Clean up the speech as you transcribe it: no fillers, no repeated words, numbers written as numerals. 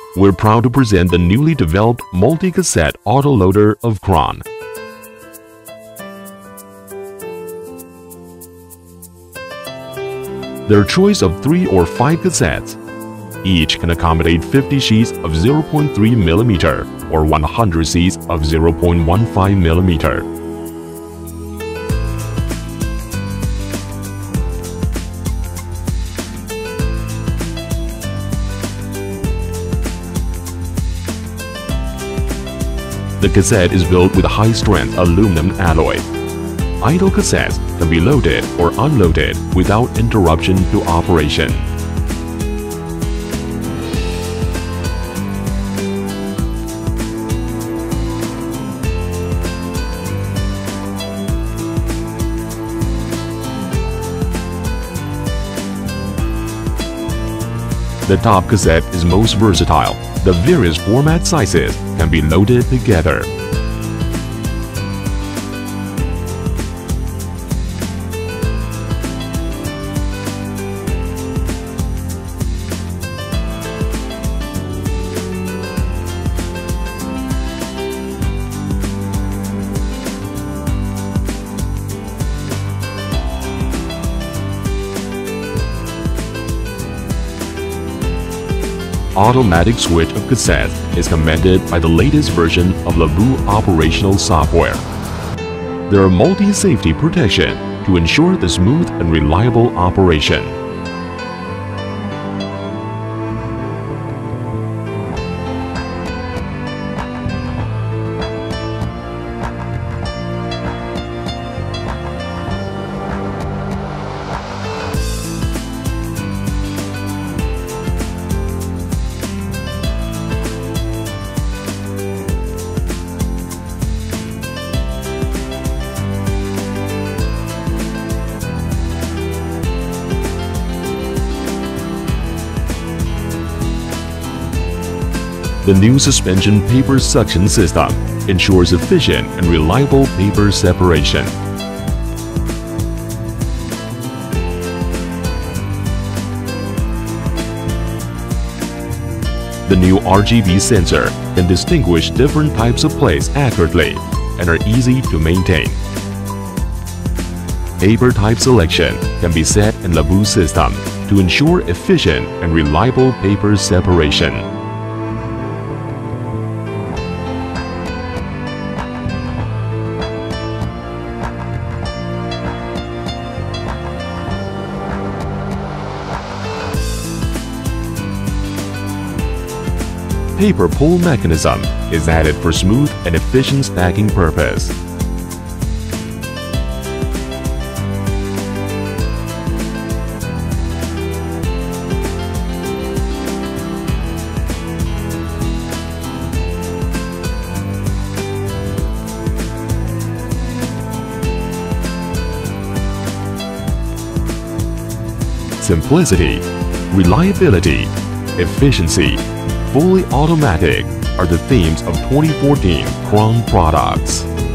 we're proud to present the newly developed multi-cassette autoloader of Kron. Their choice of 3 or 5 cassettes. Each can accommodate 50 sheets of 0.3 mm or 100 sheets of 0.15 mm. The cassette is built with high-strength aluminum alloy. Idle cassettes can be loaded or unloaded without interruption to operation. The top cassette is most versatile. The various format sizes can be loaded together. Automatic switch of cassette is commanded by the latest version of Laboo operational software. There are multi-safety protection to ensure the smooth and reliable operation. The new suspension paper suction system ensures efficient and reliable paper separation. The new RGB sensor can distinguish different types of plates accurately and are easy to maintain. Paper type selection can be set in Laboo system to ensure efficient and reliable paper separation. Paper pull mechanism is added for smooth and efficient stacking purpose. Simplicity, reliability, efficiency, fully automatic are the themes of 2014 Kron products.